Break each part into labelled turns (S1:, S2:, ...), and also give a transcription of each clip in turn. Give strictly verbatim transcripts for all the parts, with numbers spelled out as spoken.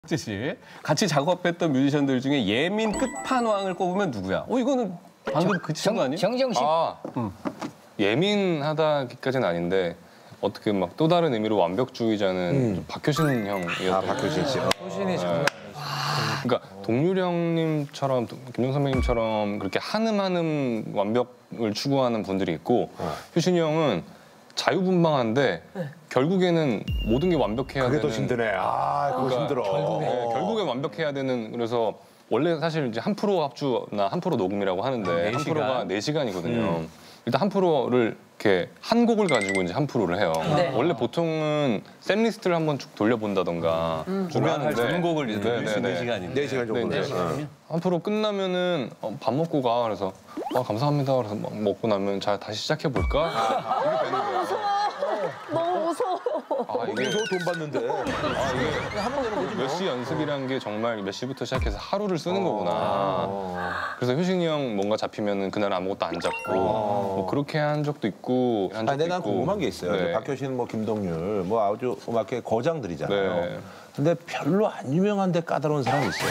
S1: 씨 같이 작업했던 뮤지션들 중에 예민 끝판왕을 꼽으면 누구야? 어 이거는 방금 그 친구 아니에요?
S2: 정정식.
S3: 아,
S1: 음.
S3: 예민하다기까지는 아닌데 어떻게 막 또 다른 의미로 완벽주의자는 좀 박효신 형이었던
S4: 아, 박효신 씨.
S5: 효신이 장난
S3: 그러니까 동률 형님처럼 김영 선배님처럼 그렇게 한음 한음 완벽을 추구하는 분들이 있고
S4: 어.
S3: 효신이 형은 자유분방한데 결국에는 모든 게 완벽해야
S4: 그게
S3: 되는.
S4: 더 힘드네. 아, 그거
S3: 그러니까
S4: 힘들어.
S3: 결국에, 네, 결국에 완벽해야 되는. 그래서 원래 사실 이제 한 프로 합주나 한 프로 녹음이라고 하는데
S1: 네
S3: 한
S1: 시간?
S3: 프로가 네 시간이거든요. 일단 한 프로를 이렇게 한 곡을 가지고 이제 한 프로를 해요.
S2: 네.
S3: 원래 보통은 셋 리스트를 한번 쭉 돌려본다던가
S1: 공연할 전곡을 이제
S3: 네, 네, 네.
S1: 네 시간인데
S4: 네 시간 정도.
S3: 네, 이제 한 프로 끝나면은 어, 밥 먹고 가. 그래서 아, 감사합니다. 그래서 막 먹고 나면 자 다시 시작해 볼까? 이렇게 되는 거예요.
S6: 너무 무서워.
S3: 아 이게
S4: 그래서 돈 받는데.
S3: 아, 이게
S4: 한번 내는 거지.
S3: 몇 시 연습이란 게 정말 몇 시부터 시작해서 하루를 쓰는 거구나. 그래서 효신이 형 뭔가 잡히면은 그날 아무것도 안 잡고 뭐 그렇게 한 적도 있고 한 적도
S4: 아니, 근데 난
S3: 있고.
S4: 궁금한 게 있어요.
S3: 네.
S4: 박효신, 뭐 김동률, 뭐 아주 음악계 거장들이잖아요.
S3: 네.
S4: 근데 별로 안 유명한데 까다로운 사람이 있어요.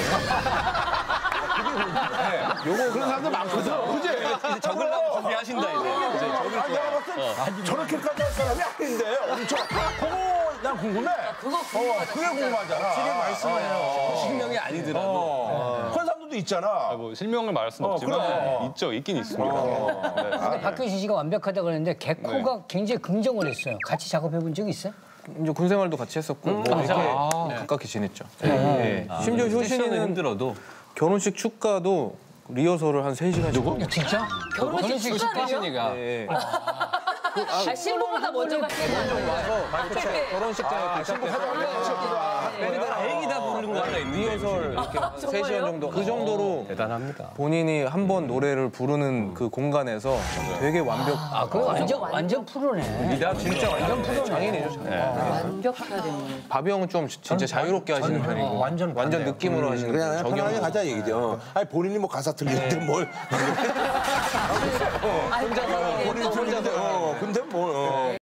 S4: 요거 그런 사람들 많거든. 그지?
S1: 이제 적으려고 준비하신다 이제. 이제 적을
S4: 아, 내가 봤을 때 저렇게까지 할 사람이 아닌데 엄청. 그거 난 궁금해.
S2: 그거
S4: 어, 그게 궁금하잖아.
S1: 실행 말씀해요. 실명이 아니더라도.
S4: 어. 그런 사람들도 있잖아.
S3: 아, 뭐 실명을 말할 수는
S4: 어,
S3: 없지만
S4: 그래.
S3: 있죠, 있긴 있습니다.
S4: 어.
S3: 네.
S2: 근데 박효신 씨가 완벽하다고 그랬는데 개코가 굉장히 긍정을 했어요. 같이 작업해 본 적 있어요?
S5: 이제 군 생활도 같이 했었고 뭐 이렇게 가깝게 지냈죠. 네. 심지어
S1: 세션은
S5: 효신이는
S1: 힘들어도
S5: 결혼식 축가도 리허설을 한 세 시간씩
S2: 야, 진짜?
S6: 결혼식 축가를요?
S1: 하시니까.
S5: 네.
S6: 아, 신부보다 먼저 갔을 거 아니에요?
S5: 결혼식 때
S1: 다행이다 부르는 거 하나 있는데.
S5: 리허설 이렇게 세 시간
S6: 정말요?
S5: 정도 그 정도로
S1: 대단합니다.
S5: 본인이 한 번 노래를 부르는 그 공간에서 되게 완벽
S2: 아, 그거 완전 완전 프로네.
S5: 나 진짜 완전 프로 장인이죠. 장인.
S6: 완벽해야 되는.
S5: 바비 형은 좀 진짜 자유롭게 하시는 편이고 완전 완전 느낌으로 하시는
S4: 그냥, 그냥
S5: 저기
S4: 편안하게
S5: 형은
S4: 가자 얘기죠. 아니 본인이 뭐 가사 틀리는데 뭘.
S6: 아니,
S4: 본인이 틀리는데 어, 근데 뭘. 어.